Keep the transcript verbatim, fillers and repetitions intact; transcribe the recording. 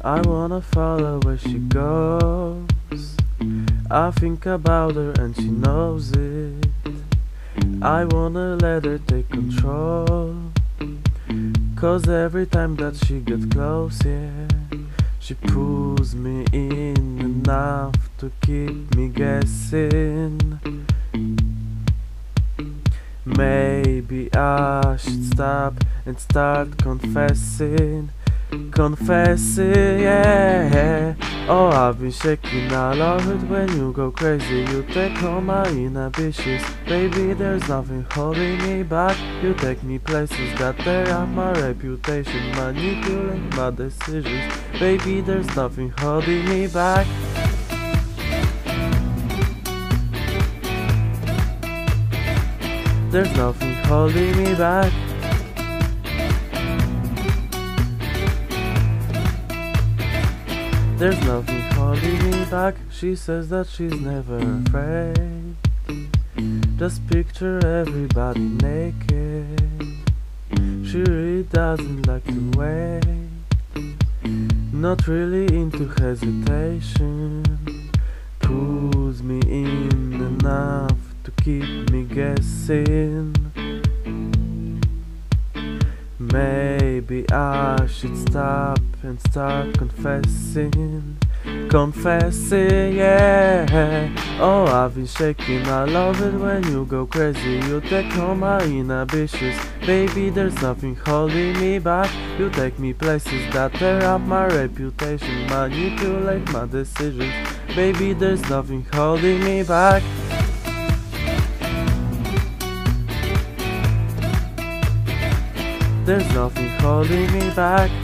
I wanna follow where she goes. I think about her and she knows it. I wanna let her take control, 'cause every time that she gets close, yeah, she pulls me in enough to keep me guessing. Maybe I should stop and start confessing. Confessing, yeah. Oh, I've been shaking, I love it when you go crazy. You take all my inhibitions. Baby, there's nothing holding me back. You take me places that tear up my reputation, manipulate my decisions. Baby, there's nothing holding me back. There's nothing holding me back. There's nothing holding me back. She says that she's never afraid. Just picture everybody naked. She really doesn't like to wait. Not really into hesitation. Pulls me in enough to keep me guessing. Maybe I should stop and start confessing. Confessing, yeah. Oh, I've been shaking, I love it when you go crazy. You take all my inhibitions. Baby, there's nothing holding me back. You take me places that tear up my reputation, manipulate my decisions. Baby, there's nothing holding me back. There's nothing holding me back.